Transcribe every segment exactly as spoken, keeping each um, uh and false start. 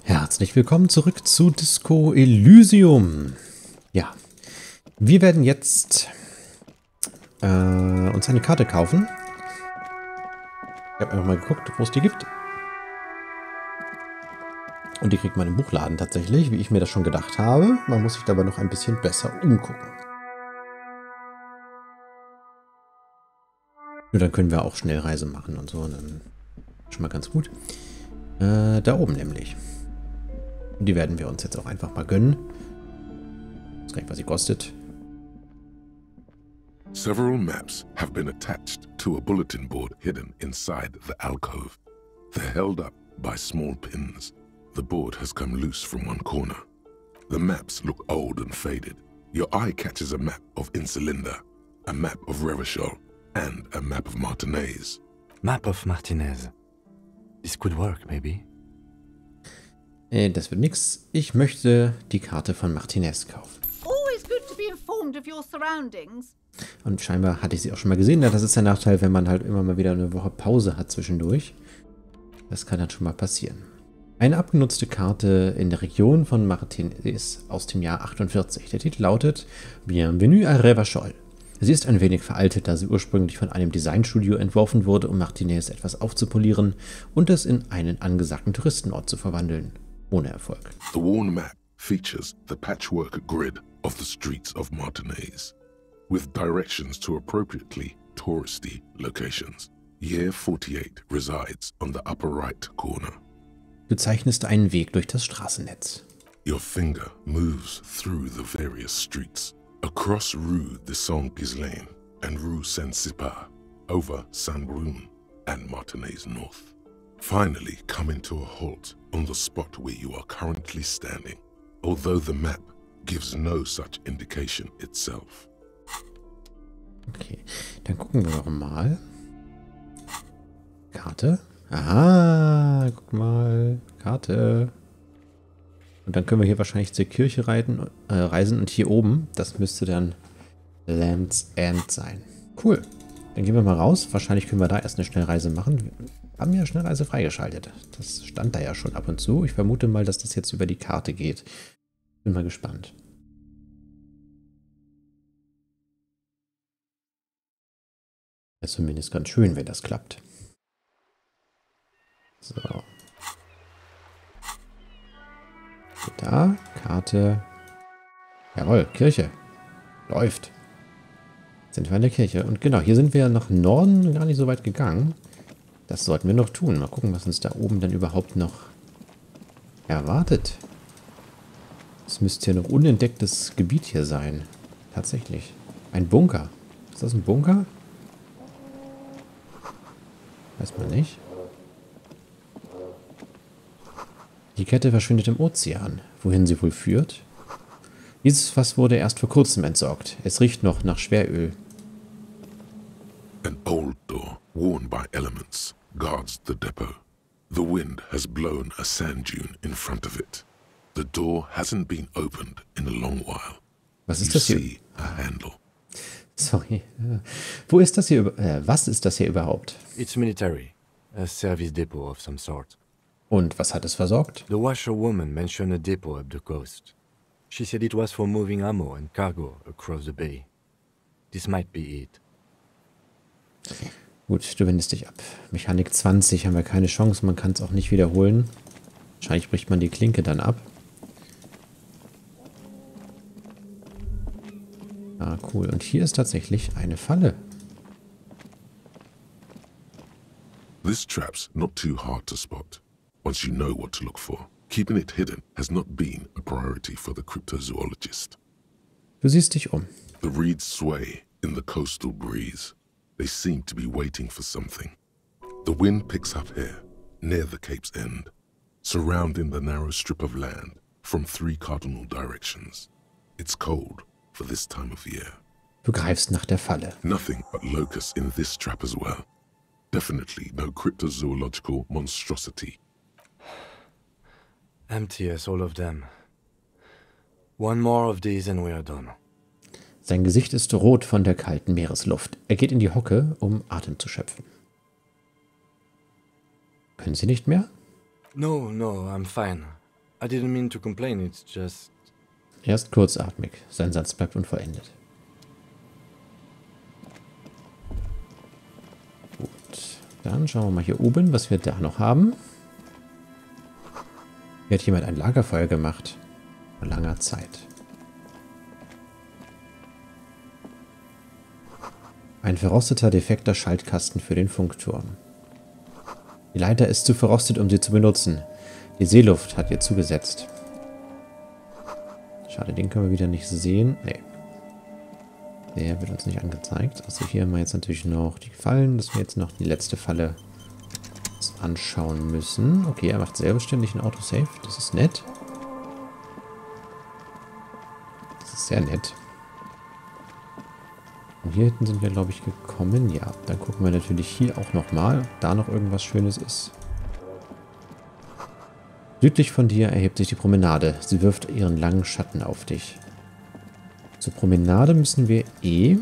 Herzlich willkommen zurück zu Disco Elysium. Ja, wir werden jetzt äh, uns eine Karte kaufen. Ich habe einfach mal geguckt, wo es die gibt. Und die kriegt man im Buchladen tatsächlich, wie ich mir das schon gedacht habe. Man muss sich dabei noch ein bisschen besser umgucken. Nur dann können wir auch Schnellreise machen und so. Und dann schon mal ganz gut. Äh, da oben nämlich. Die werden wir uns jetzt auch einfach mal gönnen. Ich weiß gar nicht, was sie kostet. Several maps have been attached to a bulletin board hidden inside the alcove. They're held up by small pins. The board has come loose from one corner. The maps look old and faded. Your eye catches a map of Insulinda, a map of Revachol, and a map of Martinez. Map of Martinez. This could work, maybe. Äh, das wird nix. Ich möchte die Karte von Martinez kaufen. Always good to be informed of your surroundings. Und scheinbar hatte ich sie auch schon mal gesehen. Das ist der Nachteil, wenn man halt immer mal wieder eine Woche Pause hat zwischendurch. Das kann dann schon mal passieren. Eine abgenutzte Karte in der Region von Martinez aus dem Jahr achtundvierzig. Der Titel lautet Bienvenue à Revachol. Sie ist ein wenig veraltet, da sie ursprünglich von einem Designstudio entworfen wurde, um Martinez etwas aufzupolieren und es in einen angesagten Touristenort zu verwandeln. Ohne Erfolg. The worn map features the patchwork grid of the streets of Martinez, with directions to appropriately touristy locations. Year forty-eight resides on the upper right corner. Du zeichnest einen Weg durch das Straßennetz. Your finger moves through the various streets, across Rue de Saint-Ghislain and Rue Saint-Sipar, over Saint-Brun and Martinez North. Finally coming to a halt on the spot where you are currently standing, although the map gives no such indication itself. Okay, dann gucken wir doch mal. Karte. Aha, guck mal. Karte. Und dann können wir hier wahrscheinlich zur Kirche reiten, äh, reisen. Und hier oben, das müsste dann Land's End sein. Cool. Dann gehen wir mal raus. Wahrscheinlich können wir da erst eine Schnellreise machen. Wir haben ja Schnellreise freigeschaltet. Das stand da ja schon ab und zu. Ich vermute mal, dass das jetzt über die Karte geht. Bin mal gespannt. Ist zumindest ganz schön, wenn das klappt. So. Da, Karte. Jawohl, Kirche. Läuft. Jetzt sind wir in der Kirche. Und genau, hier sind wir nach Norden gar nicht so weit gegangen. Das sollten wir noch tun. Mal gucken, was uns da oben dann überhaupt noch erwartet. Es müsste ja noch unentdecktes Gebiet hier sein. Tatsächlich. Ein Bunker. Ist das ein Bunker? Weiß man nicht. Die Kette verschwindet im Ozean. Wohin sie wohl führt? Dieses Fass wurde erst vor kurzem entsorgt. Es riecht noch nach Schweröl. An old door, worn by elements, guards the depot. The wind has blown a sand dune in front of it. The door hasn't been opened in a long while. Was ist You das hier? see a handle. Sorry. Wo ist das hier? Äh, was ist das hier überhaupt? It's military. A service depot of some sort. Und was hat es versorgt? The washerwoman mentioned a depot up the coast. She said it was for moving ammo and cargo across the bay. This might be it. Gut, du wendest dich ab. Mechanik zwanzig haben wir keine Chance. Man kann es auch nicht wiederholen. Wahrscheinlich bricht man die Klinke dann ab. Ah, cool. Und hier ist tatsächlich eine Falle. This trap's not too hard to spot, once you know what to look for. Keeping it hidden has not been a priority for the cryptozoologist. Du siehst dich um. The reeds sway in the coastal breeze. They seem to be waiting for something. The wind picks up here, near the cape's end, surrounding the narrow strip of land from three cardinal directions. It's cold for this time of year. Du greifst nach der Falle. Nothing but locusts in this trap as well. Definitely no cryptozoological monstrosity. Empty as all of them. One more of these and we are done. Sein Gesicht ist rot von der kalten Meeresluft. Er geht in die Hocke, um Atem zu schöpfen. Können Sie nicht mehr? No, no, I'm fine. I didn't mean to complain, it's just... Er ist kurzatmig. Sein Satz bleibt unvollendet. Gut. Dann schauen wir mal hier oben, was wir da noch haben. Hier hat jemand ein Lagerfeuer gemacht. Vor langer Zeit. Ein verrosteter, defekter Schaltkasten für den Funkturm. Die Leiter ist zu verrostet, um sie zu benutzen. Die Seeluft hat ihr zugesetzt. Schade, den können wir wieder nicht sehen. Nee. Der wird uns nicht angezeigt. Also hier haben wir jetzt natürlich noch die Fallen, dass wir jetzt noch die letzte Falle anschauen müssen. Okay, er macht selbstständig ein Autosave. Das ist nett. Das ist sehr nett. Und hier hinten sind wir, glaube ich, gekommen. Ja, dann gucken wir natürlich hier auch nochmal, ob da noch irgendwas Schönes ist. Südlich von dir erhebt sich die Promenade. Sie wirft ihren langen Schatten auf dich. Zur Promenade müssen wir eh...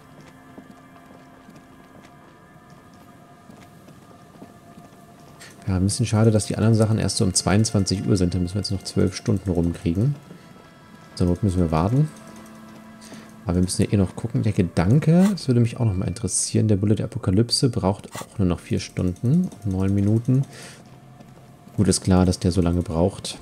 Ja, ein bisschen schade, dass die anderen Sachen erst so um zweiundzwanzig Uhr sind. Da müssen wir jetzt noch zwölf Stunden rumkriegen. Zur Not müssen wir warten. Aber wir müssen ja eh noch gucken. Der Gedanke, das würde mich auch noch mal interessieren. Der Bulle der Apokalypse braucht auch nur noch vier Stunden und neun Minuten. Gut, ist klar, dass der so lange braucht.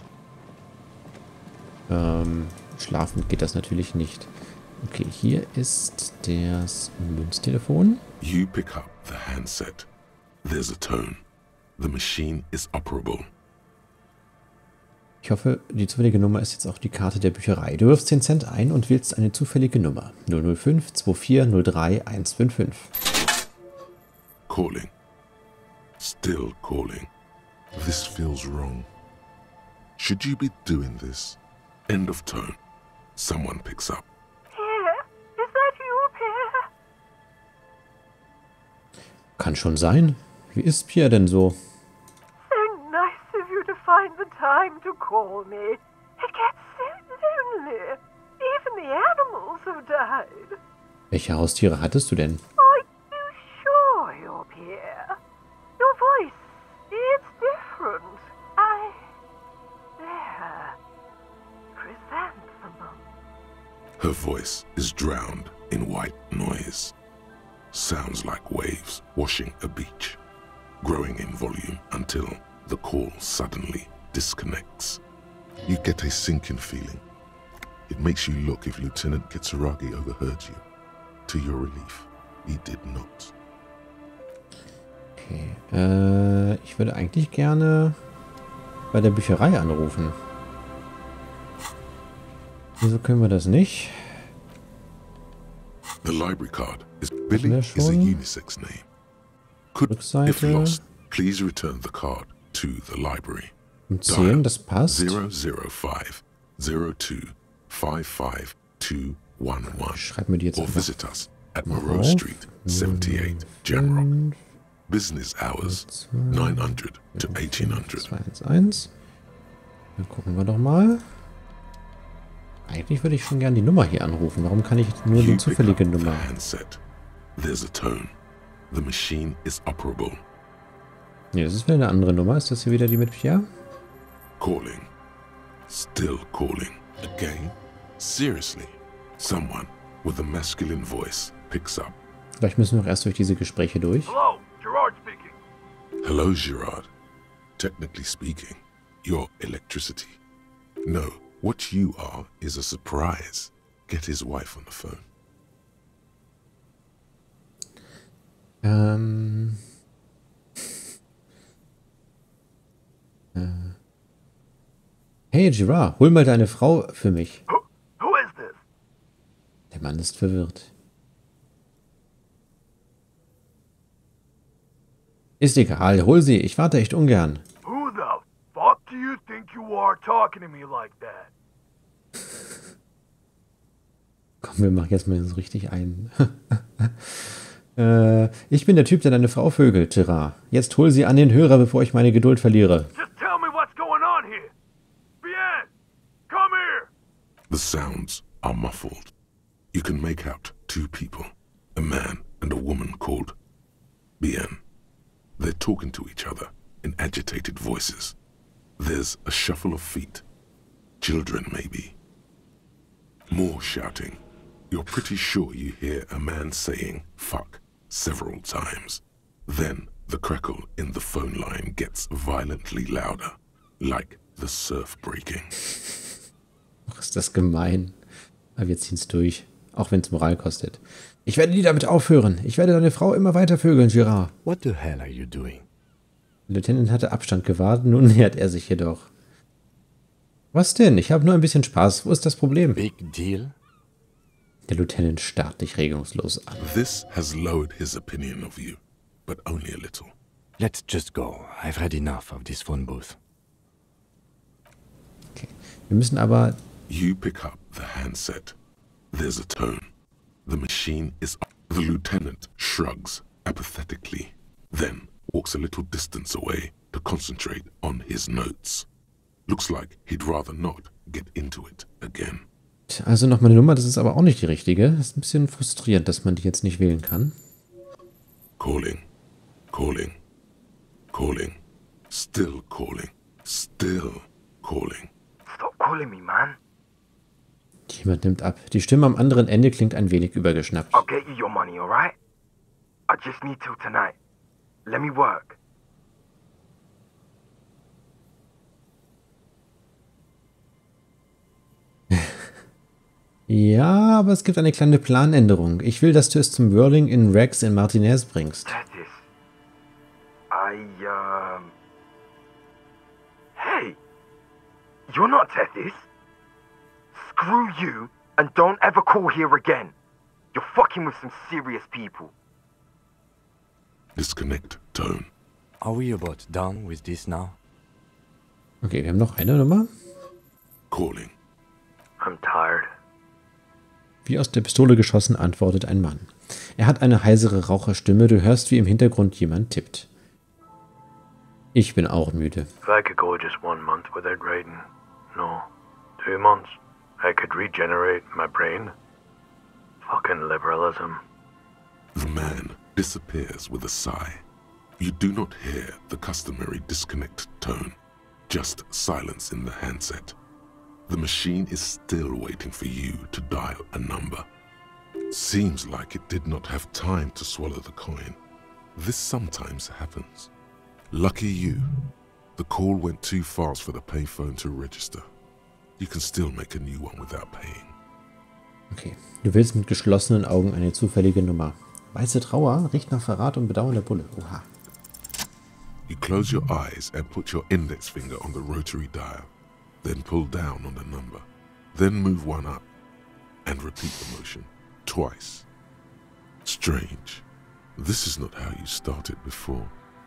Ähm, schlafen geht das natürlich nicht. Okay, hier ist das Münztelefon. You pick up the handset. There's a tone. The machine is operable. Ich hoffe, die zufällige Nummer ist jetzt auch die Karte der Bücherei. Du wirfst zehn Cent ein und wählst eine zufällige Nummer. null null fünf zwei vier null drei eins fünf fünf. Calling. Still calling. This feels wrong. Should you be doing this? End of tone. Someone picks up. Pierre, is that you, Pierre? Kann schon sein. Wie ist Pierre denn so? So nice of you to find the time to call me. It gets so lonely. Even the animals have died. Welche Haustiere hattest du denn? Are you sure you're Pierre? Your voice, it's different. I... There. Chrysanthemum. Her voice is drowned in white noise. Sounds like waves washing a beach, growing in volume until the call suddenly disconnects. You get a sinking feeling. It makes you look if Lieutenant Kitsuragi overheard you. To your relief, he did not. Okay, äh, ich würde eigentlich gerne bei der Bücherei anrufen. Wieso können wir das nicht? The library card is Billy is a unisex name. Could, if Rückseite. lost, please return the card to the library. Um zehn, das passt. zero zero five zero two five five two one one. Schreib mir die jetzt Or einfach visit us at mal Moreau auf. Street, seventy-eight, Jamrock. fünf, Business hours, zwei, nine hundred to eighteen hundred. zwei eins eins. Dann gucken wir doch mal. Eigentlich würde ich schon gerne die Nummer hier anrufen. Warum kann ich nur die You pick zufällige up the Nummer? handset. There's a tone. The machine is operable. Nee, das ist wieder eine andere Nummer. Ist das hier wieder die mit Pierre? Calling. Still calling. Again? Seriously? Someone with a masculine voice picks up. Vielleicht müssen wir auch erst durch diese Gespräche durch. Hello, Gerard speaking. Hello, Gerard. Technically speaking, you're electricity. No, what you are is a surprise. Get his wife on the phone. Ähm. Äh. Hey, Gerard, hol mal deine Frau für mich. Who, who is this? Der Mann ist verwirrt. Ist egal, hol sie. Ich warte echt ungern. Who the fuck do you think you are talking to me like that? Komm, wir machen jetzt mal so richtig ein. äh, ich bin der Typ, der deine Frau vögelt, Gerard. Jetzt hol sie an den Hörer, bevor ich meine Geduld verliere. Just tell me what's going on here. Bien, come here. The sounds are muffled. You can make out two people, a man and a woman called Bien. They're talking to each other in agitated voices. There's a shuffle of feet. Children, maybe. More shouting. You're pretty sure you hear a man saying, fuck, several times. Then the crackle in the phone line gets violently louder, like the surf breaking. Ach, ist das gemein. Aber wir ziehen's durch, auch wenn es Moral kostet. Ich werde nie damit aufhören. Ich werde deine Frau immer weiter vögeln, Girard. What the hell are you doing? Der Lieutenant hatte Abstand gewahrt, nun nähert er sich jedoch. Was denn? Ich habe nur ein bisschen Spaß. Wo ist das Problem? Big deal? Der Lieutenant starrt dich regungslos an. This has lowered his opinion of you, but only a little. Let's just go. I've had enough of this phone booth. Okay. Wir müssen aber... You pick up the handset. There's a tone. The machine is up. The lieutenant shrugs apathetically, then walks a little distance away to concentrate on his notes. Looks like he'd rather not get into it again. Also nochmal eine Nummer, das ist aber auch nicht die richtige. Das ist ein bisschen frustrierend, dass man die jetzt nicht wählen kann. Calling, calling, calling, still calling, still calling. Stop calling me, man. Jemand nimmt ab. Die Stimme am anderen Ende klingt ein wenig übergeschnappt. I'll get you your money, alright? I just need till tonight. Let me work. Ja, aber es gibt eine kleine Planänderung. Ich will, dass du es zum Whirling in Rex in Martinez bringst. Tethys. I, um... Hey! You're not Tethys. Screw you, and don't ever call here again. You're fucking with some serious people. Disconnect tone. Are we about done with this now? Okay, wir haben noch eine Nummer. Calling. I'm tired. Wie aus der Pistole geschossen, antwortet ein Mann. Er hat eine heisere Raucherstimme. Du hörst, wie im Hintergrund jemand tippt. Ich bin auch müde. If I could go just one month without writing, no, two months, I could regenerate my brain. Fucking liberalism. The man disappears with a sigh. You do not hear the customary disconnect tone, just silence in the handset. The machine is still waiting for you to dial a number. Seems like it did not have time to swallow the coin. This sometimes happens. Lucky you. The call went too fast for the payphone to register. You can still make a new one without paying. Okay, du willst mit geschlossenen Augen eine zufällige Nummer. Weiße Trauer riecht nach Verrat und bedauernder Bulle. Oha. You close your eyes and put your index finger on the rotary dial. Then pull down on the number. Then move one up and repeat the motion twice. Strange. This is not how you started before.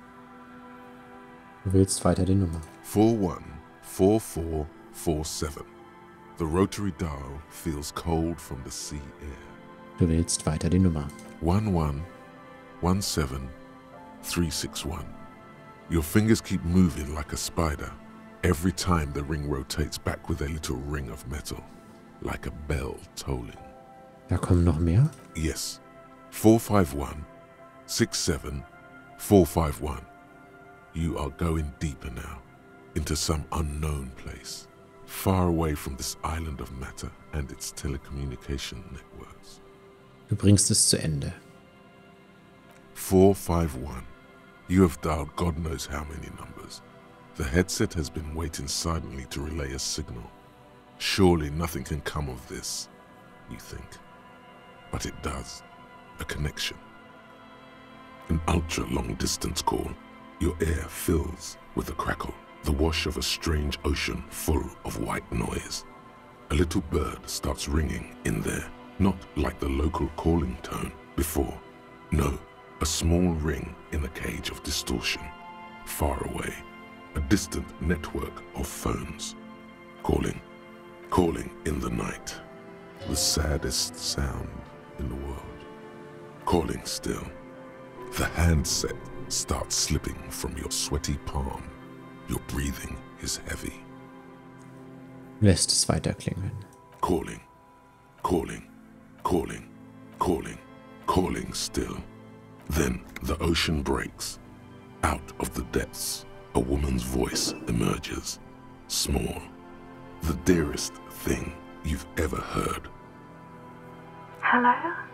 Du wählst weiter die Nummer. four one four four four seven. The rotary dial feels cold from the sea air. Du wählst weiter die Nummer. one one one seven three six one. Your fingers keep moving like a spider. Every time the ring rotates back with a little ring of metal, like a bell tolling. Da kommen noch mehr? Yes. four five one six seven four five one. You are going deeper now, into some unknown place, far away from this island of matter and its telecommunication networks. Du bringst es zu Ende. four five one. You have dialed God knows how many numbers. The headset has been waiting silently to relay a signal. Surely nothing can come of this, you think. But it does. A connection. An ultra-long distance call. Your air fills with a crackle, the wash of a strange ocean full of white noise. A little bird starts ringing in there, not like the local calling tone before. No, a small ring in a cage of distortion, far away. A distant network of phones. Calling, calling in the night. The saddest sound in the world. Calling still. The handset starts slipping from your sweaty palm. Your breathing is heavy. Lässt es weiter klingeln. Calling, calling, calling, calling, calling still. Then the ocean breaks. Out of the depths, a woman's voice emerges, small, the dearest thing you've ever heard. Hello?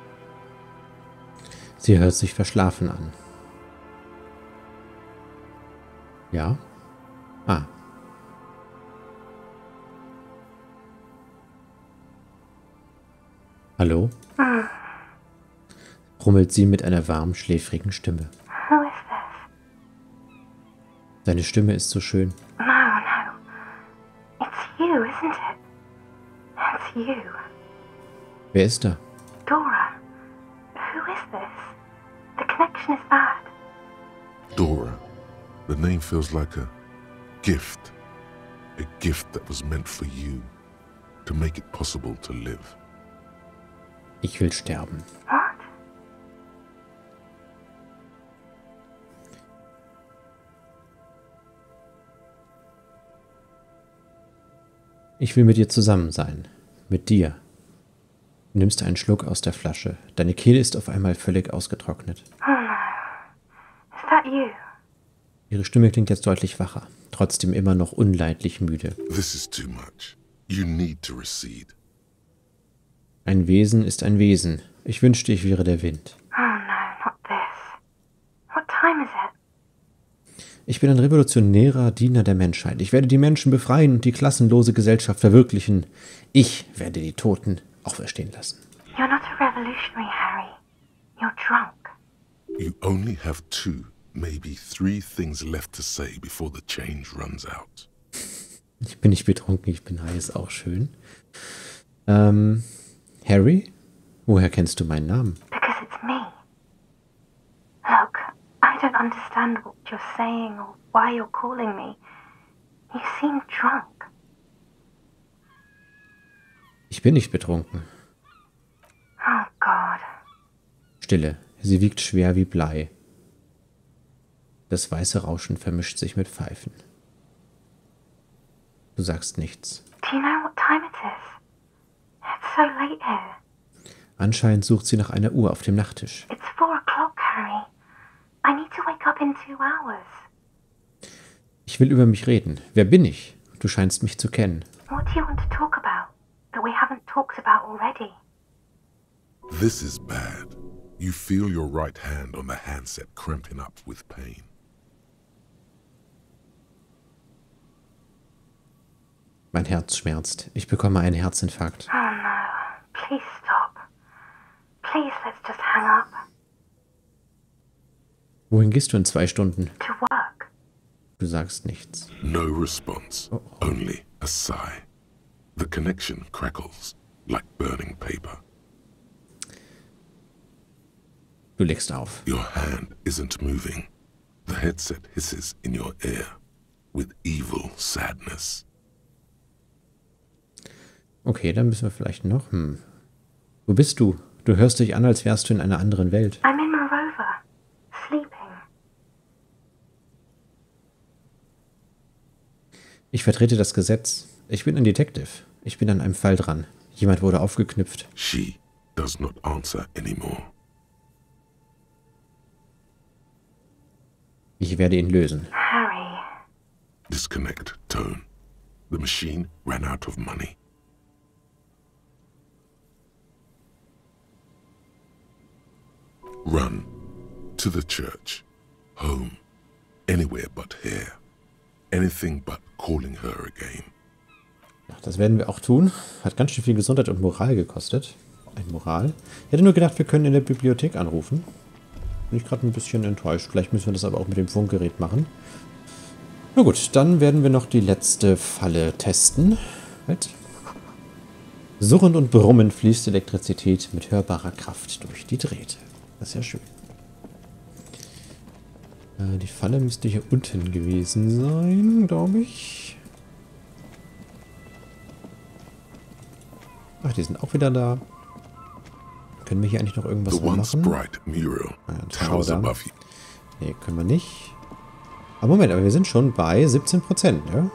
Sie hört sich verschlafen an. Ja? Ah. Hallo? Mm. Brummelt sie mit einer warmen, schläfrigen Stimme. Who is this? Deine Stimme ist so schön. No, no. It's you, isn't it? It's you. Wer ist da? Dora. Who is this? The connection is bad. Dora. The name feels like a gift. A gift that was meant for you. To make it possible to live. Ich will sterben. What? Ich will mit dir zusammen sein. Mit dir. Du nimmst einen Schluck aus der Flasche. Deine Kehle ist auf einmal völlig ausgetrocknet. Oh no. Is that you? Ihre Stimme klingt jetzt deutlich wacher, trotzdem immer noch unleidlich müde. This is too much. You need to recede. Ein Wesen ist ein Wesen. Ich wünschte, ich wäre der Wind. Oh no, not this. What time is it? Ich bin ein revolutionärer Diener der Menschheit. Ich werde die Menschen befreien und die klassenlose Gesellschaft verwirklichen. Ich werde die Toten auferstehen lassen. You're not a revolutionary, Harry. You're drunk. You only have two, maybe three things left to say before the change runs out. Ich bin nicht betrunken, ich bin heiß, auch schön. Ähm, Harry? Woher kennst du meinen Namen? Because it's me. Look, I don't understand what you're saying or why you're calling me. You seem drunk. Ich bin nicht betrunken. Oh God. Stille. Sie wiegt schwer wie Blei. Das weiße Rauschen vermischt sich mit Pfeifen. Du sagst nichts. Do you know what time it is? It's so late here. Anscheinend sucht sie nach einer Uhr auf dem Nachttisch. It's four o'clock, Harry. I need to wake up in two hours. Ich will über mich reden. Wer bin ich? Du scheinst mich zu kennen. What do you want to talk about that we haven't talked about already? This is bad. You feel your right hand on the handset cramping up with pain. Mein Herz schmerzt. Ich bekomme einen Herzinfarkt. Oh no. Please stop. Please, let's just hang up. Wohin gehst du in zwei Stunden? To work. Du sagst nichts. No response, Oh. only a sigh. The connection crackles like burning paper. Du legst auf. Your hand isn't moving. The headset hisses in your ear with evil sadness. Okay, dann müssen wir vielleicht noch... Hm. Wo bist du? Du hörst dich an, als wärst du in einer anderen Welt. I'm in Morova. Sleeping. Ich vertrete das Gesetz. Ich bin ein Detective. Ich bin an einem Fall dran. Jemand wurde aufgeknüpft. She does not answer anymore. Ich werde ihn lösen. Harry. Disconnect tone. The machine ran out of money. Run to the church, home, anywhere but here. Anything but calling her again. Ja, das werden wir auch tun. Hat ganz schön viel Gesundheit und Moral gekostet. Ein Moral. Ich hätte nur gedacht, wir können in der Bibliothek anrufen. Bin ich gerade ein bisschen enttäuscht. Vielleicht müssen wir das aber auch mit dem Funkgerät machen. Na gut, dann werden wir noch die letzte Falle testen. Halt. Surrend und brummend fließt Elektrizität mit hörbarer Kraft durch die Drähte. Das ist ja schön. Äh, die Falle müsste hier unten gewesen sein, glaube ich. Ach, die sind auch wieder da. Können wir hier eigentlich noch irgendwas The once machen? bright mural Ah, ja, towers Showdown. above you. Nee, können wir nicht. Aber Moment, aber wir sind schon bei siebzehn Prozent, ne?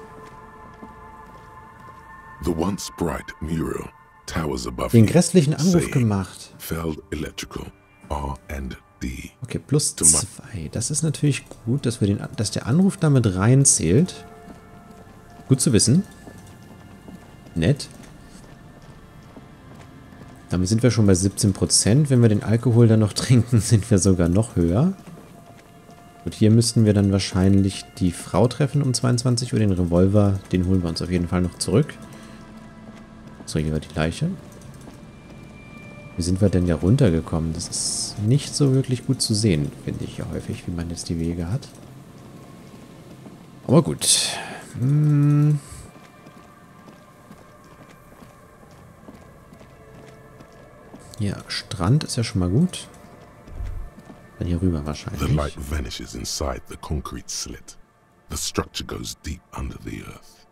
The once bright mural towers above Den you, grässlichen Anruf saying, gemacht. Feld Electrical, R and D. Okay, plus zwei. Das ist natürlich gut, dass wir den, dass der Anruf damit reinzählt. Gut zu wissen. Nett. Damit sind wir schon bei siebzehn Prozent. Wenn wir den Alkohol dann noch trinken, sind wir sogar noch höher. Gut, hier müssten wir dann wahrscheinlich die Frau treffen um zweiundzwanzig Uhr. Den Revolver, den holen wir uns auf jeden Fall noch zurück. So, hier war die Leiche. Wie sind wir denn da runtergekommen? Das ist nicht so wirklich gut zu sehen, finde ich ja häufig, wie man jetzt die Wege hat. Aber gut. Hm. Ja, Strand ist ja schon mal gut. Dann hier rüber wahrscheinlich. The light vanishes inside the concrete slit. The structure goes deep under the earth.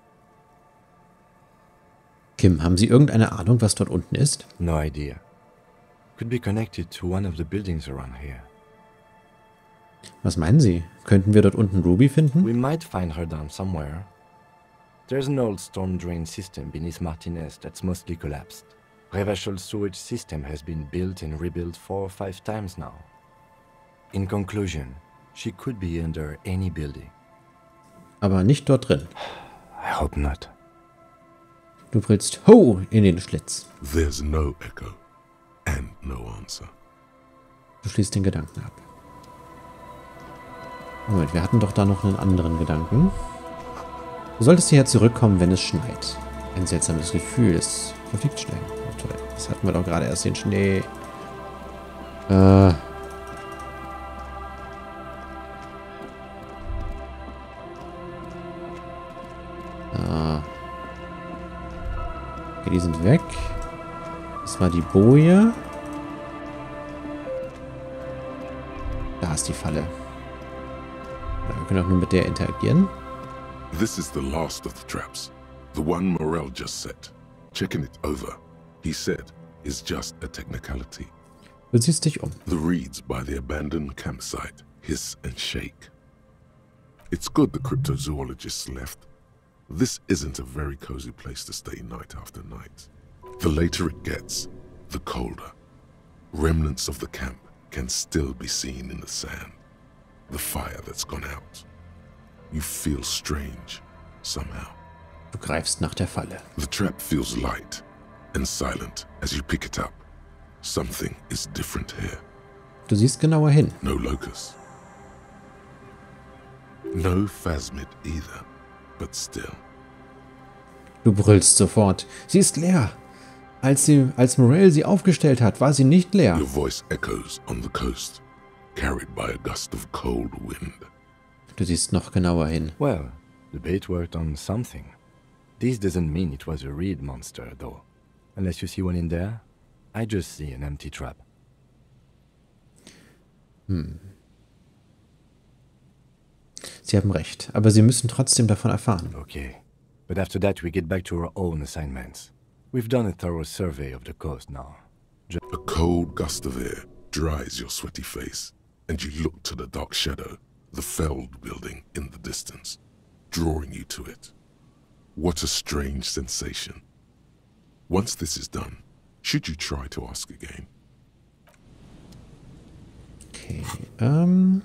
Kim, haben Sie irgendeine Ahnung, was dort unten ist? No idea. Could be connected to one of the buildings around here. Was meinen Sie? Könnten wir dort unten Ruby finden? We might find her down somewhere. There's an old storm drain system beneath Martinez that's mostly collapsed. Revachol sewage system has been built and rebuilt four or five times now. In conclusion, she could be under any building. Aber nicht dort drin. I hope not. Du brillst ho in den Schlitz. There's no echo and no answer. Du schließt den Gedanken ab. Moment, wir hatten doch da noch einen anderen Gedanken. Du solltest hierher zurückkommen, wenn es schneit. Ein seltsames Gefühl, es verfliegt schnell. Oh, toll. Das hatten wir doch gerade erst den Schnee. Äh. Ah. Okay, die sind weg. Das war die Boje. Da ist die Falle. Ja, wir können auch nur mit der interagieren. This is the last of the traps. The one Morel just set. Checking it over, he said, is just a technicality. Du ziehst dich um. The reeds by the abandoned campsite hiss and shake. It's good the cryptozoologists left. This isn't a very cozy place to stay night after night. The later it gets, the colder. Remnants of the camp can still be seen in the sand. The fire that's gone out. You feel strange, somehow. Du greifst nach der Falle. The trap feels light and silent as you pick it up. Something is different here. Du siehst genauer hin. No locust. No phasmid either, but still. Du brüllst sofort. Sie ist leer. Als, sie, als Morel sie aufgestellt hat, war sie nicht leer. Your voice echoes on the coast, carried by a gust of cold wind. Du siehst noch genauer hin. Well, the bait worked on something. This doesn't mean it was a reed monster, though. Unless you see one in there, I just see an empty trap. Hm. Sie haben recht, aber Sie müssen trotzdem davon erfahren. Okay. But after that, we get back to our own assignments. We've done a thorough survey of the coast now. Just A cold gust of air dries your sweaty face, and you look to the dark shadow, the Feld building in the distance, drawing you to it. What a strange sensation. Once this is done, should you try to ask again? Okay, ähm...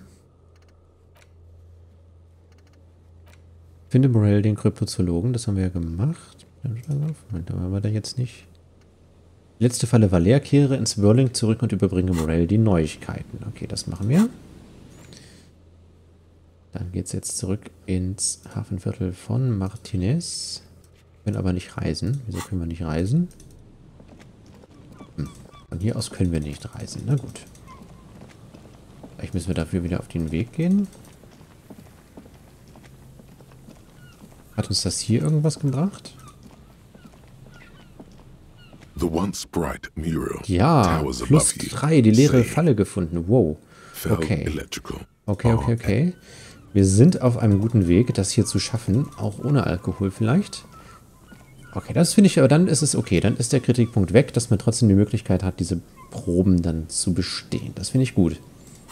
Finde Morel den Kryptozoologen, das haben wir ja gemacht. Da waren wir da jetzt nicht. Die letzte Falle war leer, kehre ins Whirling zurück und überbringe Morel die Neuigkeiten. Okay, das machen wir. Dann geht es jetzt zurück ins Hafenviertel von Martinez. Wir können aber nicht reisen. Wieso können wir nicht reisen? Hm. Von hier aus können wir nicht reisen. Na gut. Vielleicht müssen wir dafür wieder auf den Weg gehen. Hat uns das hier irgendwas gebracht? The once bright mural Ja, towers plus above you, drei, die leere saying, Falle gefunden. Wow. Feld Okay. Electrical. Okay, okay, okay. Wir sind auf einem guten Weg, das hier zu schaffen. Auch ohne Alkohol vielleicht. Okay, das finde ich, aber dann ist es okay. Dann ist der Kritikpunkt weg, dass man trotzdem die Möglichkeit hat, diese Proben dann zu bestehen. Das finde ich gut.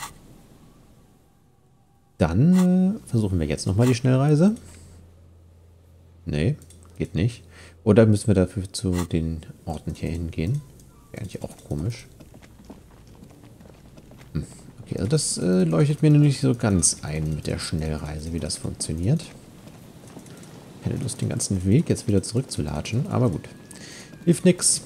Dann äh, versuchen wir jetzt nochmal die Schnellreise. Nee, geht nicht. Oder müssen wir dafür zu den Orten hier hingehen? Wäre eigentlich auch komisch. Hm, Okay, also das äh, leuchtet mir nicht so ganz ein mit der Schnellreise, wie das funktioniert. Keine Lust, den ganzen Weg jetzt wieder zurückzulatschen, aber gut. Hilft nix.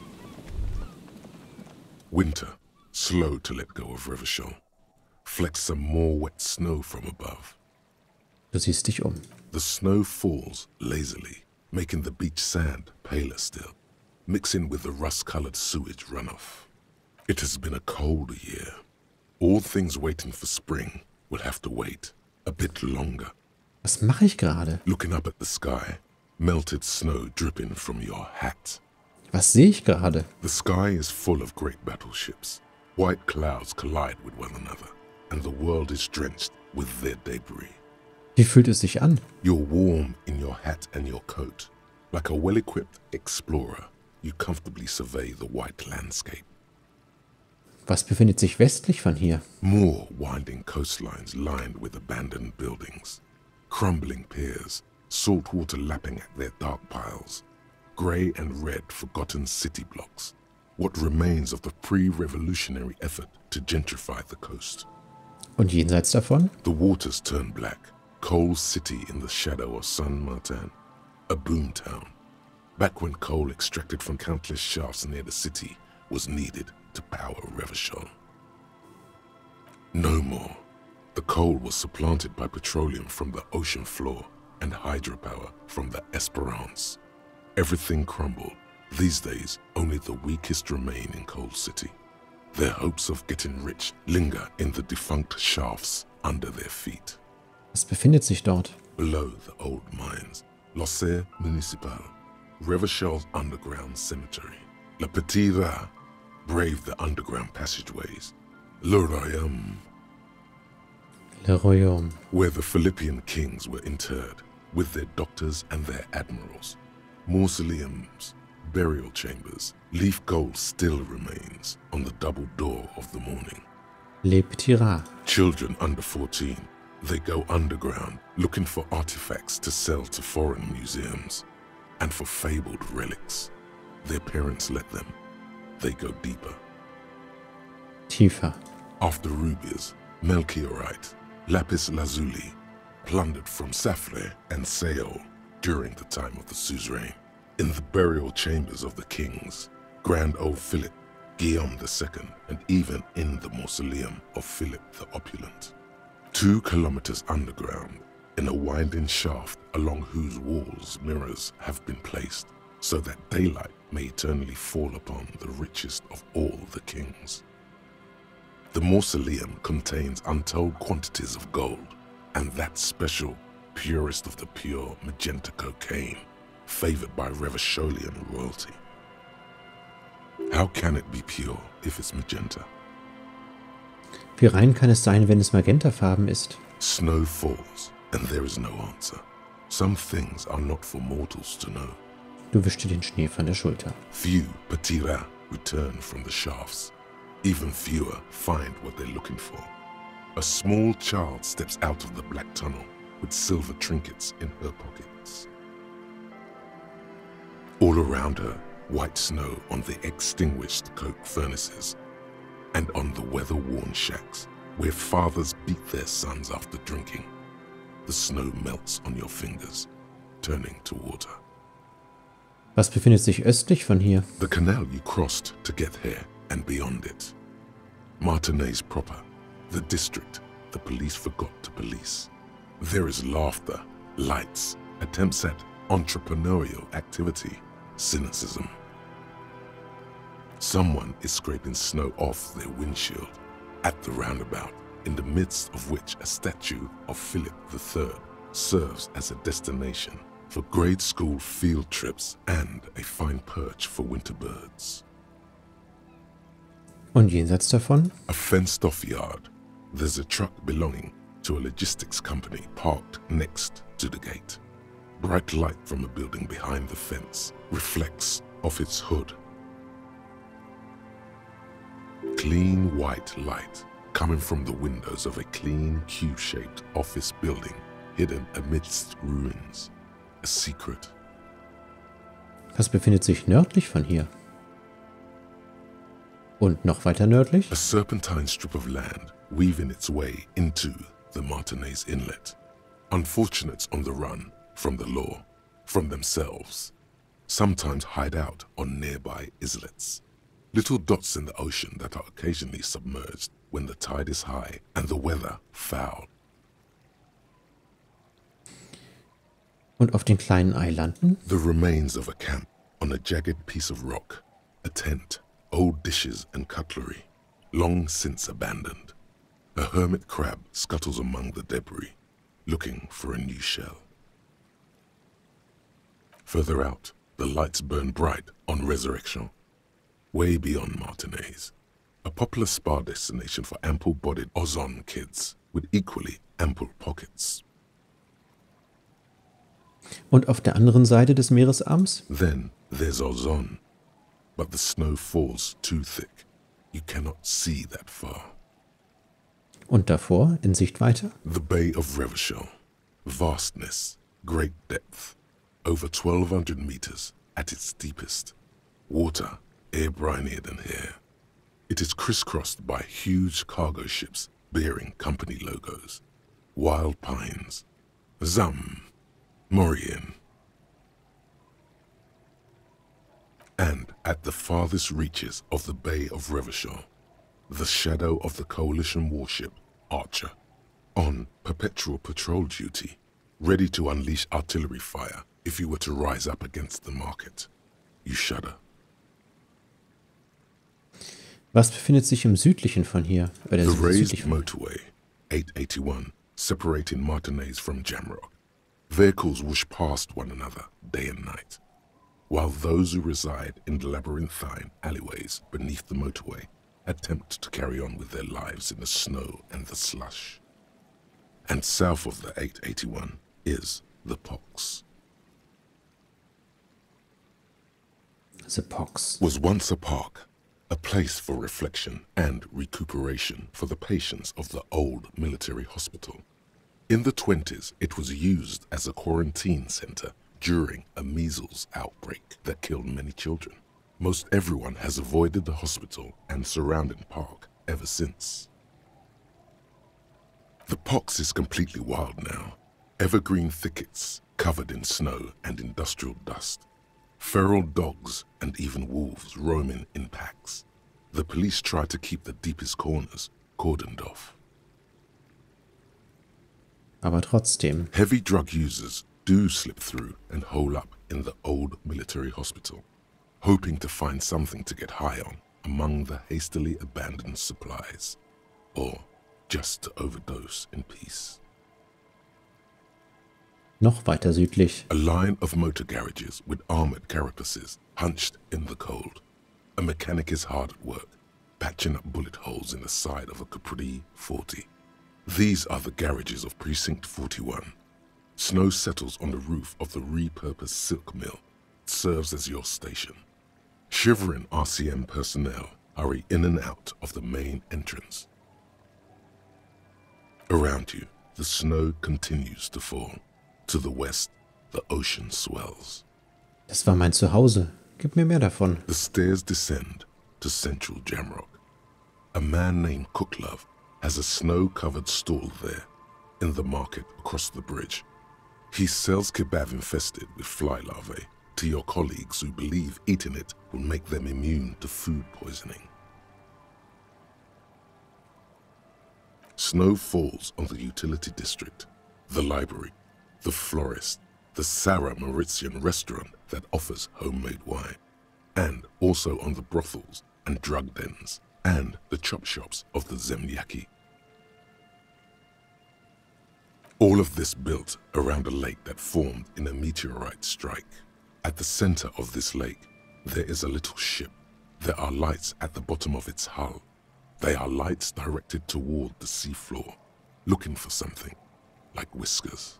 Winter, slow to let go of Revachol. Flecks some more wet snow from above. Du siehst dich um. The snow falls lazily, making the beach sand paler still, mixing with the rust-colored sewage runoff. It has been a cold year. All things waiting for spring will have to wait a bit longer. Was mache ich gerade? Looking up at the sky, melted snow dripping from your hat. Was sehe ich gerade? The sky is full of great battleships. White clouds collide with one another, and the world is drenched with their debris. Wie fühlt es sich an? You're warm in your hat and your coat. Like a well-equipped explorer, you comfortably survey the white landscape. Was befindet sich westlich von hier? More winding coastlines lined with abandoned buildings. Crumbling piers, salt water lapping at their dark piles. Grey and red forgotten city blocks. What remains of the pre-revolutionary effort to gentrify the coast. Und jenseits davon? The waters turn black. Coal City in the shadow of San Martin. A boom town. Back when coal extracted from countless shafts near the city was needed to power Revachol. No more. The coal was supplanted by petroleum from the ocean floor and hydropower from the Esperance. Everything crumbled. These days, only the weakest remain in Coal City. Their hopes of getting rich linger in the defunct shafts under their feet. Was befindet sich dort? Below the old mines, L'Océan Municipal, Revachol's underground cemetery. Le Petit Rat braved the underground passageways. Le Royaume, Le Royaume, where the Philippian kings were interred, with their doctors and their admirals. Mausoleums, burial chambers, leaf gold still remains on the double door of the morning. Le Petit Rat. Children under fourteen, they go underground looking for artifacts to sell to foreign museums. And for fabled relics, their parents let them. They go deeper. Tiefer. After rubies, melchiorite, lapis lazuli, plundered from Safle and Seol during the time of the suzerain. In the burial chambers of the kings, Grand Old Philip, Guillaume the Second, and even in the mausoleum of Philip the Opulent. Two kilometers underground, in a winding shaft along whose walls mirrors have been placed, so that daylight may eternally fall upon the richest of all the kings. The mausoleum contains untold quantities of gold, and that special, purest of the pure magenta cocaine, favored by Revacholian royalty. How can it be pure if it's magenta? Wie rein kann es sein, wenn es magentafarben ist? Snow falls, and there is no answer. Some things are not for mortals to know. Du wischst dir den Schnee von der Schulter. Few Petit Rat return from the shafts. Even fewer find what they're looking for. A small child steps out of the black tunnel with silver trinkets in her pockets. All around her, white snow on the extinguished coke furnaces and on the weather-worn shacks where fathers beat their sons after drinking. The snow melts on your fingers, turning to water. Was befindet sich östlich von hier? The canal you crossed to get here and beyond it. Martinez proper, the district the police forgot to police. There is laughter, lights, attempts at entrepreneurial activity, cynicism. Someone is scraping snow off their windshield at the roundabout, in the midst of which a statue of Philip the Third serves as a destination for grade school field trips and a fine perch for winter birds. Und jenseits davon? A fenced-off yard. There's a truck belonging to a logistics company parked next to the gate. Bright light from a building behind the fence reflects off its hood. Clean white light coming from the windows of a clean cube-shaped office building hidden amidst ruins. A secret. Was befindet sich nördlich von hier? Und noch weiter nördlich? A serpentine strip of land weaving its way into the Martinez Inlet. Unfortunates on the run from the law, from themselves, sometimes hide out on nearby islets. Little dots in the ocean that are occasionally submerged when the tide is high and the weather foul. Und auf den kleinen Eilanden? The remains of a camp on a jagged piece of rock, a tent, old dishes and cutlery, long since abandoned. A hermit crab scuttles among the debris, looking for a new shell. Further out, the lights burn bright on Resurrection, way beyond Martinez, a popular spa destination for ample-bodied Ozon kids with equally ample pockets. Und auf der anderen Seite des Meeresarms? Then there's Ozon, but the snow falls too thick. You cannot see that far. Und davor, in Sichtweite? The Bay of Revachol, vastness, great depth, over twelve hundred meters at its deepest. Water air brinier than here. It is crisscrossed by huge cargo ships bearing company logos. Wild pines, Zam, Morian. And at the farthest reaches of the Bay of Revachol, the shadow of the coalition warship Archer, on perpetual patrol duty, ready to unleash artillery fire if you were to rise up against the market. You shudder. Was befindet sich im südlichen von hier? Äh, der The süd- raised südlich von- motorway, eight eighty-one, separating Martinez from Jamrock. Vehicles whoosh past one another day and night, while those who reside in the labyrinthine alleyways beneath the motorway attempt to carry on with their lives in the snow and the slush. And south of the eight eighty-one is the Pox. The Pox. Was once a park, a place for reflection and recuperation for the patients of the old military hospital. In the twenties, it was used as a quarantine center during a measles outbreak that killed many children. Most everyone has avoided the hospital and surrounding park ever since. The Pox is completely wild now. Evergreen thickets covered in snow and industrial dust. Feral dogs and even wolves roaming in packs. The police try to keep the deepest corners cordoned off. Aber trotzdem. Heavy drug users do slip through and hole up in the old military hospital, hoping to find something to get high on among the hastily abandoned supplies, or just to overdose in peace. Noch weiter südlich. A line of motor garages with armored carapaces hunched in the cold. A mechanic is hard at work, patching up bullet holes in the side of a Capri forty. These are the garages of Precinct forty-one. Snow settles on the roof of the repurposed silk mill. It serves as your station. Shivering R C M personnel hurry in and out of the main entrance. Around you, the snow continues to fall. To the west, the ocean swells. Das war mein Zuhause. Gib mir mehr davon. The stairs descend to central Jamrock. A man named Cooklove has a snow-covered stall there in the market across the bridge. He sells kebab infested with fly larvae to your colleagues who believe eating it will make them immune to food poisoning. Snow falls on the utility district, the library, the florist, the Sarah Mauritian restaurant that offers homemade wine, and also on the brothels and drug dens, and the chop shops of the Zemlyaki. All of this built around a lake that formed in a meteorite strike. At the center of this lake, there is a little ship. There are lights at the bottom of its hull. They are lights directed toward the seafloor, looking for something, like whiskers.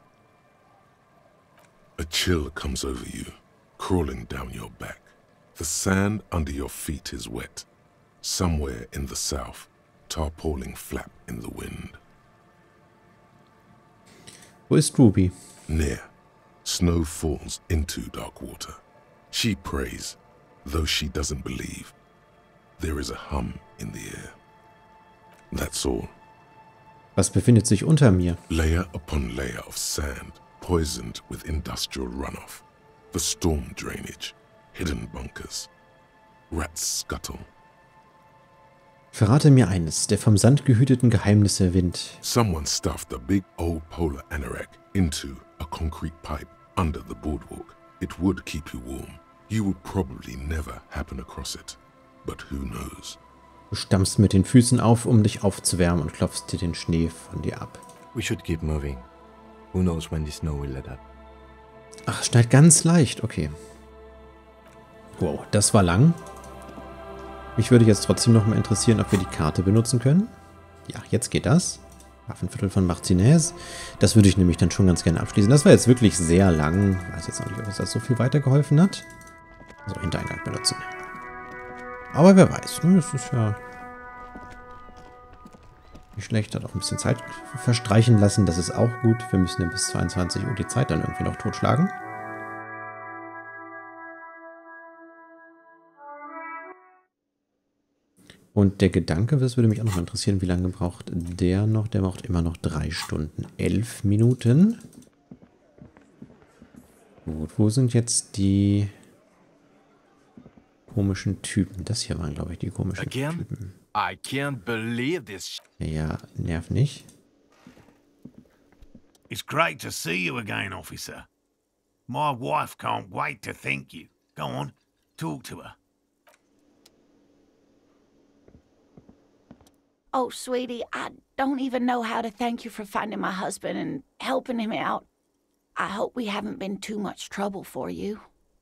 A chill comes over you, crawling down your back. The sand under your feet is wet. Somewhere in the south, tarpaulin flap in the wind. Wo ist Ruby? Near, snow falls into Darkwater. She prays, though she doesn't believe. There is a hum in the air. That's all. Was befindet sich unter mir? Layer upon layer of sand, poisoned with industrial runoff. The storm drainage, hidden bunkers. Rats scuttle. Verrate mir eines, der vom Sand gehüteten Geheimnisse Wind. Someone stuffed a big old polar anorak into a concrete pipe under the boardwalk. It would keep you warm. You would probably never happen across it. But who knows? Du stammst mit den Füßen auf, um dich aufzuwärmen und klopfst dir den Schnee von dir ab. We should keep moving. Who knows when the snow will let up? Ach, schneit ganz leicht, okay. Wow, das war lang. Mich würde jetzt trotzdem noch mal interessieren, ob wir die Karte benutzen können. Ja, jetzt geht das. Waffenviertel von Martinez. Das würde ich nämlich dann schon ganz gerne abschließen. Das war jetzt wirklich sehr lang. Ich weiß jetzt auch nicht, ob es das so viel weitergeholfen hat. Also Hintereingang benutzen. Aber wer weiß, ne? Es ist ja nicht schlecht. Hat auch ein bisschen Zeit verstreichen lassen. Das ist auch gut. Wir müssen ja bis zweiundzwanzig Uhr die Zeit dann irgendwie noch totschlagen. Und der Gedanke, das würde mich auch noch interessieren, wie lange braucht der noch? Der braucht immer noch drei Stunden, elf Minuten. Gut, wo sind jetzt die komischen Typen? Das hier waren, glaube ich, die komischen Again? Typen. I can't believe this. Ja, ja, nerv nicht. It's great to see you again, officer. My wife can't wait to thank you. Go on, talk to her. Oh, sweetie, I don't even know how to thank you for finding my husband and helping him out. I hope we haven't been too much trouble for you.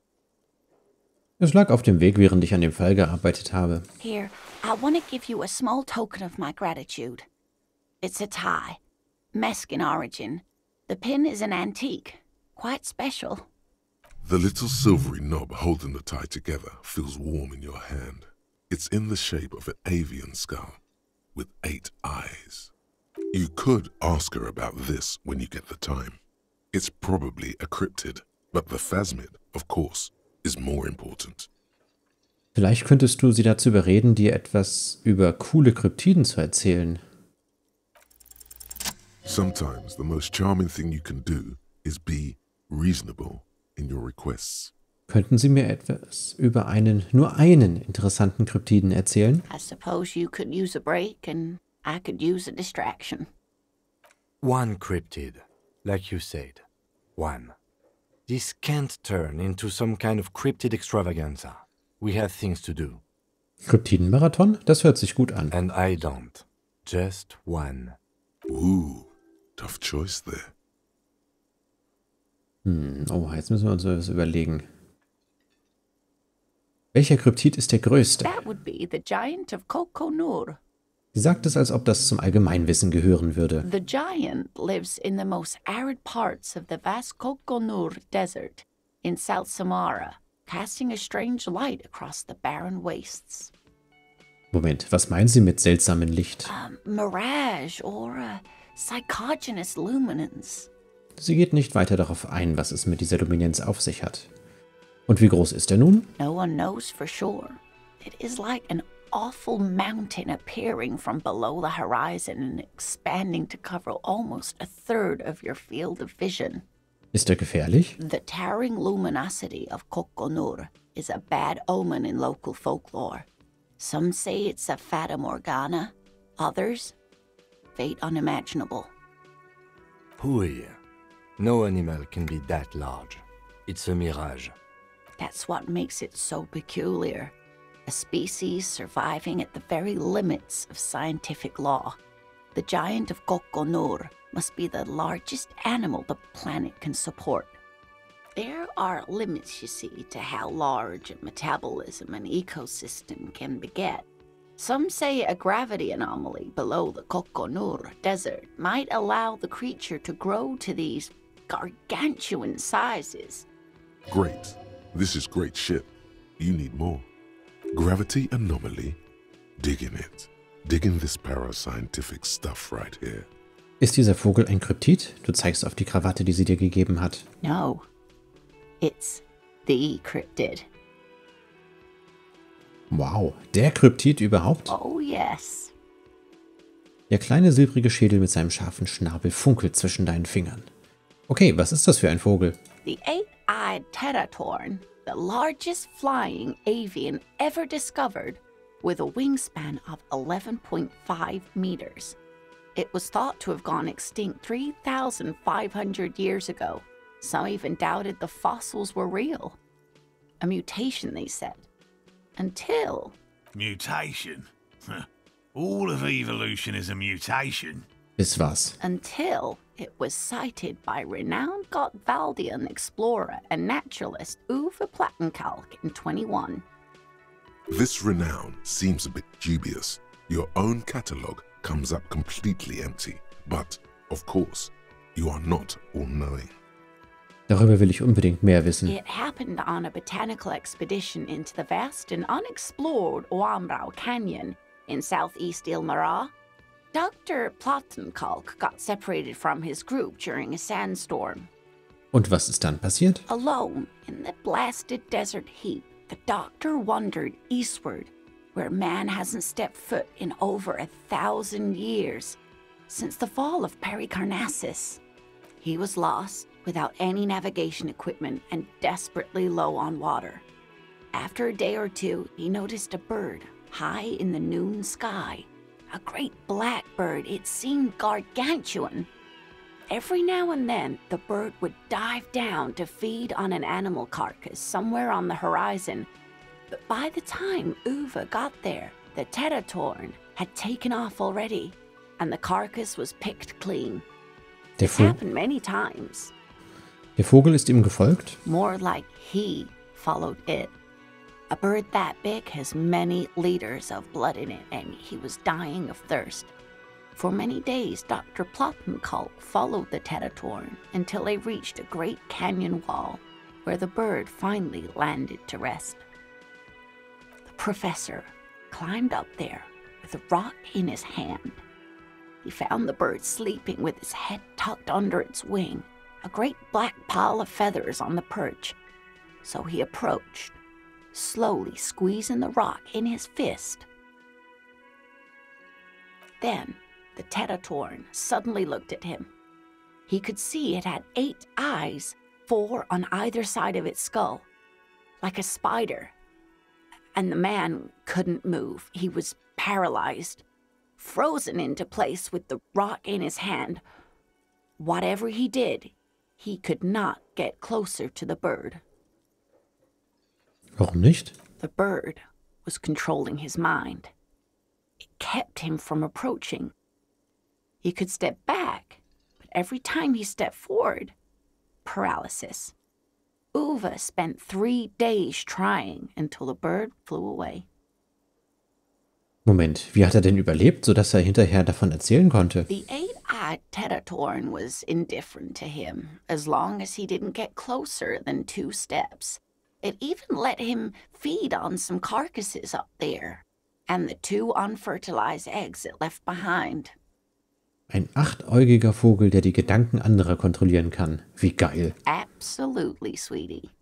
Es lag auf dem Weg, während ich an dem Fall gearbeitet habe. Here, I want to give you a small token of my gratitude. It's a tie. Mexican origin. The pin is an antique. Quite special. The little silvery knob holding the tie together feels warm in your hand. It's in the shape of an avian skull. With eight eyes. You could ask her about this when you get the time. It's probably a cryptid, but the phasmid, of course, is more important. Vielleicht könntest du sie dazu überreden, dir etwas über coole Kryptiden zu erzählen. Sometimes the most charming thing you can do is be reasonable in your requests. Könnten Sie mir etwas über einen, nur einen interessanten Kryptiden erzählen? I suppose you could use a break and I could use a distraction. One cryptid, like you said. One. This can't turn into some kind of cryptid extravaganza. We have things to do. Kryptidenmarathon? Das hört sich gut an. And I don't. Just one. Ooh, tough choice there. Hm, oh, jetzt müssen wir uns was überlegen. Welcher Kryptid ist der größte? That would be the giant of Coconur. Sie sagt es, als ob das zum Allgemeinwissen gehören würde. The giant lives in the most arid parts of the vast Coconur Desert in South Samara, casting a strange light across the barren wastes. Moment, was meinen Sie mit seltsamem Licht? Um, mirage or a psychogenous luminance. Sie geht nicht weiter darauf ein, was es mit dieser Luminenz auf sich hat. Und wie groß ist er nun? No one knows for sure. It is like an awful mountain appearing from below the horizon and expanding to cover almost a third of your field of vision. Ist er gefährlich? The towering luminosity of Coconur is a bad omen in local folklore. Some say it's a fata morgana, others, fate unimaginable. Hui. No animal can be that large. It's a mirage. That's what makes it so peculiar. A species surviving at the very limits of scientific law. The giant of Coconur must be the largest animal the planet can support. There are limits, you see, to how large a metabolism an ecosystem can beget. Some say a gravity anomaly below the Coconur Desert might allow the creature to grow to these gargantuan sizes. Great. This is great shit. You need more. Gravity anomaly? Digging it. Digging this parascientific stuff right here. Ist dieser Vogel ein Kryptid? Du zeigst auf die Krawatte, die sie dir gegeben hat. No. It's the cryptid. Wow, der Kryptid überhaupt? Oh, yes. Der kleine silbrige Schädel mit seinem scharfen Schnabel funkelt zwischen deinen Fingern. Okay, was ist das für ein Vogel? The eight-eyed teratorn, the largest flying avian ever discovered, with a wingspan of eleven point five meters. It was thought to have gone extinct three thousand five hundred years ago. Some even doubted the fossils were real. A mutation, they said. Until... Mutation? All of evolution is a mutation. Bis was? Until it was cited by renowned Gotwaldian explorer and naturalist Uwe Plattenkalk in twenty-one. This renown seems a bit dubious. Your own catalogue comes up completely empty. But, of course, you are not all-knowing. Darüber will ich unbedingt mehr wissen. It happened on a botanical expedition into the vast and unexplored Oamrau Canyon in southeast Ilmara. Doctor Plattenkalk got separated from his group during a sandstorm. Und was ist dann passiert? Alone in the blasted desert heat, the doctor wandered eastward, where man hasn't stepped foot in over a thousand years, since the fall of Pericarnassus. He was lost, without any navigation equipment and desperately low on water. After a day or two, he noticed a bird high in the noon sky. A great black bird, it seemed gargantuan. Every now and then, the bird would dive down to feed on an animal carcass somewhere on the horizon. But by the time Uwe got there, the teratorn had taken off already, and the carcass was picked clean. Der, It's Vo happened many times. der Vogel ist ihm gefolgt? More like he followed it. A bird that big has many liters of blood in it, and he was dying of thirst. For many days, Doctor Plattenkalk followed the teratorn until they reached a great canyon wall, where the bird finally landed to rest. The professor climbed up there with a rock in his hand. He found the bird sleeping with his head tucked under its wing, a great black pile of feathers on the perch. So he approached, slowly squeezing the rock in his fist. Then the teratorn suddenly looked at him. He could see it had eight eyes, four on either side of its skull, like a spider. And the man couldn't move. He was paralyzed, frozen into place with the rock in his hand. Whatever he did, he could not get closer to the bird. Warum nicht? The bird was controlling his mind. It kept him from approaching. He could step back, but every time he stepped forward, paralysis. Uwe spent three days trying until the bird flew away. Moment, wie hat er denn überlebt, sodass er hinterher davon erzählen konnte? The eight-eyed teratorn was indifferent to him, as long as he didn't get closer than two steps. It even let him feed on some carcasses up there, and the two unfertilized eggs it left behind. Ein achtäugiger Vogel, der die Gedanken anderer kontrollieren kann. Wie geil. Absolutely, sweetie.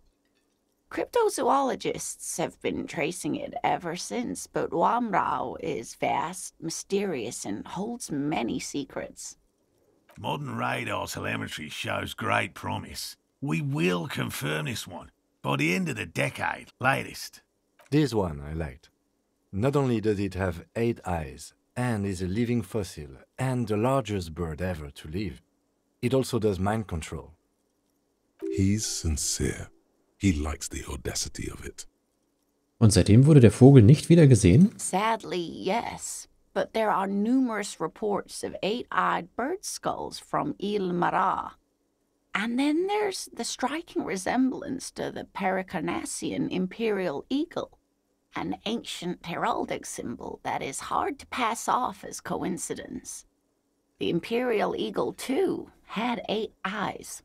Cryptozoologists have been tracing it ever since, but Oamrau is vast, mysterious, and holds many secrets. Modern radar telemetry shows great promise. We will confirm this one by the end of the decade, latest. This one I liked. Not only does it have eight eyes, and is a living fossil, and the largest bird ever to live, it also does mind control. He's sincere. He likes the audacity of it. Und seitdem wurde der Vogel nicht wieder gesehen? Sadly, yes. But there are numerous reports of eight-eyed bird skulls from Ilmara. And then there's the striking resemblance to the Pericarnassian imperial eagle, an ancient heraldic symbol that is hard to pass off as coincidence. The imperial eagle, too, had eight eyes.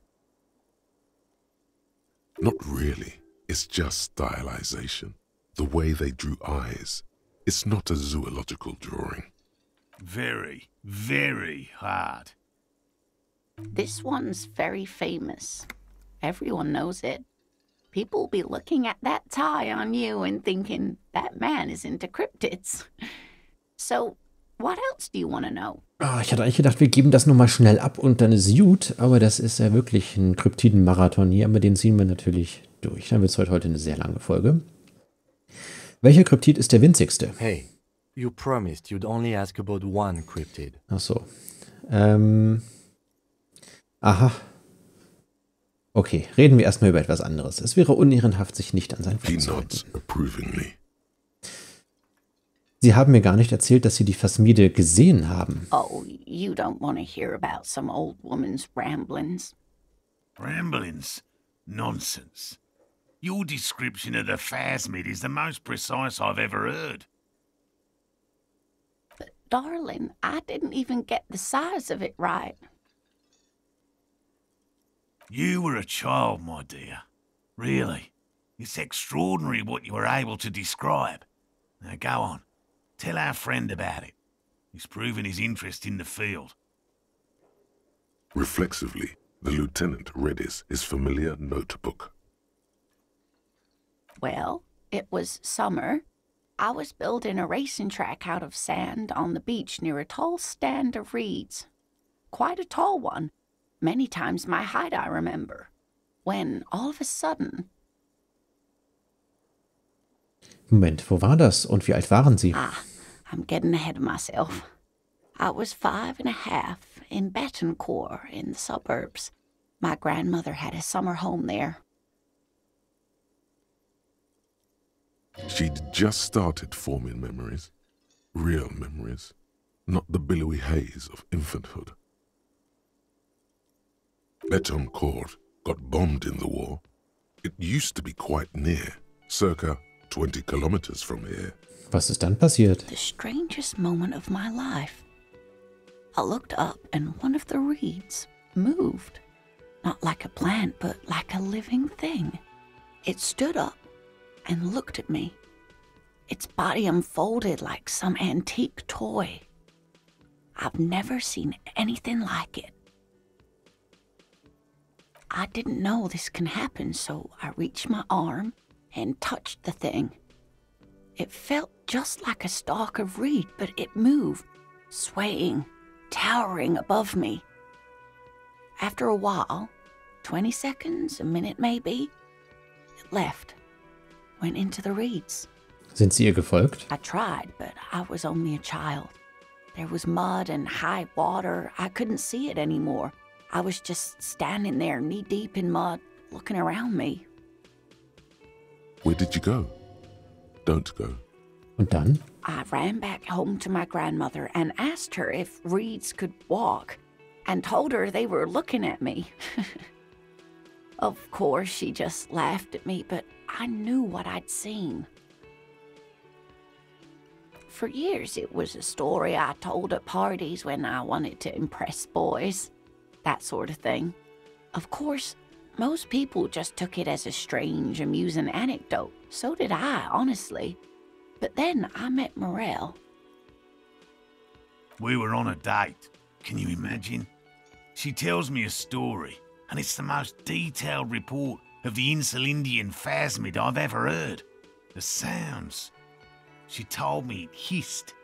Not really. It's just stylization. The way they drew eyes. It's not a zoological drawing. Very, very hard. This one's very famous. Everyone knows it. People be looking at that tie on you and thinking, that man is into cryptids. So, What else do you want to know? Oh, ich hatte eigentlich gedacht, wir geben das nochmal schnell ab und dann ist gut, aber das ist ja wirklich ein Kryptiden-Marathon hier, aber den ziehen wir natürlich durch. Dann wird es heute, heute eine sehr lange Folge. Welcher Kryptid ist der winzigste? Hey, you promised you'd only ask about one cryptid. Ach so. Ähm. Aha. Okay, reden wir erstmal über etwas anderes. Es wäre unehrenhaft, sich nicht an sein He Wort zu halten. nods approvingly. Sie haben mir gar nicht erzählt, dass Sie die Phasmide gesehen haben. Oh, you don't want to hear about some old woman's ramblings. Ramblings? Nonsense. Your description of the Phasmid is the most precise I've ever heard. But, darling, I didn't even get the size of it right. You were a child, my dear. Really. It's extraordinary what you were able to describe. Now go on. Tell our friend about it. He's proven his interest in the field. Reflexively, the lieutenant readies his familiar notebook. Well, it was summer. I was building a racing track out of sand on the beach near a tall stand of reeds. Quite a tall one. Many times my height, I remember. When, all of a sudden... Moment, wo war das und wie alt waren Sie? Ah, I'm getting ahead of myself. I was five and a half in Betancourt in the suburbs. My grandmother had a summer home there. She'd just started forming memories. Real memories. Not the billowy haze of infanthood. Betancourt got bombed in the war. It used to be quite near, circa twenty kilometers from here. Was ist dann passiert? The strangest moment of my life. I looked up and one of the reeds moved. Not like a plant, but like a living thing. It stood up and looked at me. Its body unfolded like some antique toy. I've never seen anything like it. I didn't know this can happen, so I reached my arm and touched the thing. It felt just like a stalk of reed, but it moved, swaying, towering above me. After a while, twenty seconds, a minute maybe, it left, went into the reeds. Sind Sie ihr gefolgt? I tried, but I was only a child. There was mud and high water. I couldn't see it anymore. I was just standing there, knee-deep in mud, looking around me. Where did you go? Don't go. Und dann? I ran back home to my grandmother and asked her if reeds could walk, and told her they were looking at me. Of course, she just laughed at me, but I knew what I'd seen. For years, it was a story I told at parties when I wanted to impress boys. That sort of thing. Of course, most people just took it as a strange, amusing anecdote. So did I, honestly. But then I met Morel. We were on a date. Can you imagine? She tells me a story, and it's the most detailed report of the Insulindian Phasmid I've ever heard. The sounds. She told me it hissed.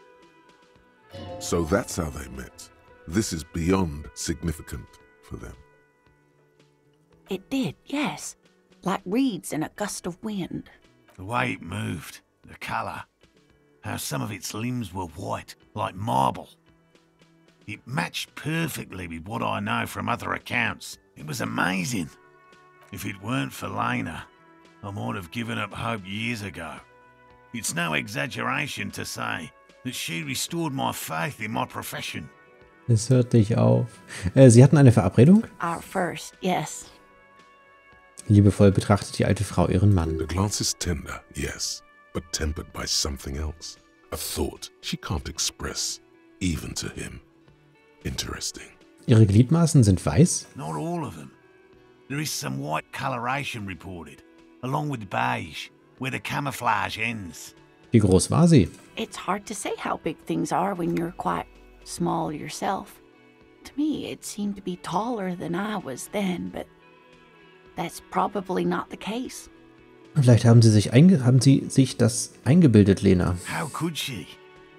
So that's how they met. This is beyond significant for them. It did, yes. Like reeds in a gust of wind. The way it moved, the colour, how some of its limbs were white, like marble. It matched perfectly with what I know from other accounts. It was amazing. If it weren't for Lena, I might have given up hope years ago. It's no exaggeration to say that she restored my faith in my profession. Es hört nicht auf. Äh, Sie hatten eine Verabredung? Our first, yes. Liebevoll betrachtet die alte Frau ihren Mann. The glance is tender, yes, but tempered by something else. A thought she can't express, even to him. Interesting. Ihre Gliedmaßen sind weiß? Not all of them. There is some white coloration reported, along with beige, where the camouflage ends. Wie groß war sie? It's hard to say how big things are when you're quite small yourself. To me, it seemed to be taller than I was then, but that's probably not the case. Vielleicht haben Sie sich einge haben Sie sich das eingebildet, Lena. How could she?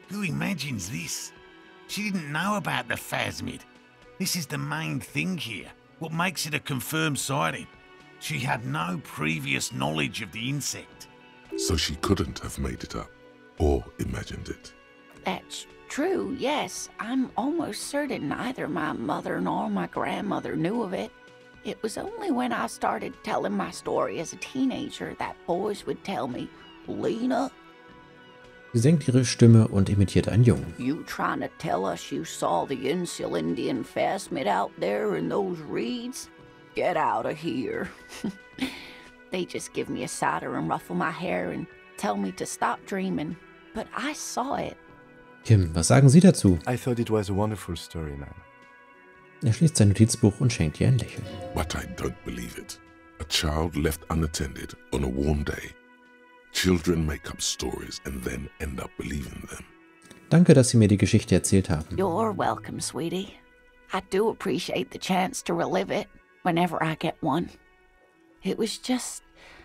Who imagines this? She didn't know about the phasmid. This is the main thing here, what makes it a confirmed sighting. She had no previous knowledge of the insect. So she couldn't have made it up, or imagined it. That's true, yes. I'm almost certain neither my mother nor my grandmother knew of it. It was only when I started telling my story as a teenager that boys would tell me, Lena, Sie senkt ihre Stimme und imitiert einen Jungen. you trying to tell us you saw the Insulindian phasmid out there in those reeds? Get out of here. They just give me a cider and ruffle my hair and tell me to stop dreaming. But I saw it. Kim, was sagen Sie dazu? I thought it was a wonderful story, man. Er schließt sein Notizbuch und schenkt ihr ein Lächeln. But I don't believe it. A child left unattended on a warm day. Children make up stories and then end up believing them. Danke, dass Sie mir die Geschichte erzählt haben. You're welcome, sweetie. I do appreciate the chance to relive it whenever I get one. It was just...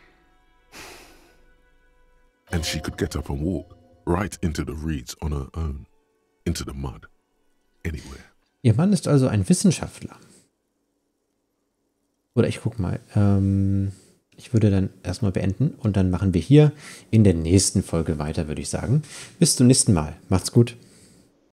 And she could get up and walk right into the reeds on her own, into the mud, anywhere. Ihr Mann ist also ein Wissenschaftler. Oder ich guck mal. Ähm, ich würde dann erstmal beenden und dann machen wir hier in der nächsten Folge weiter, würde ich sagen. Bis zum nächsten Mal. Macht's gut.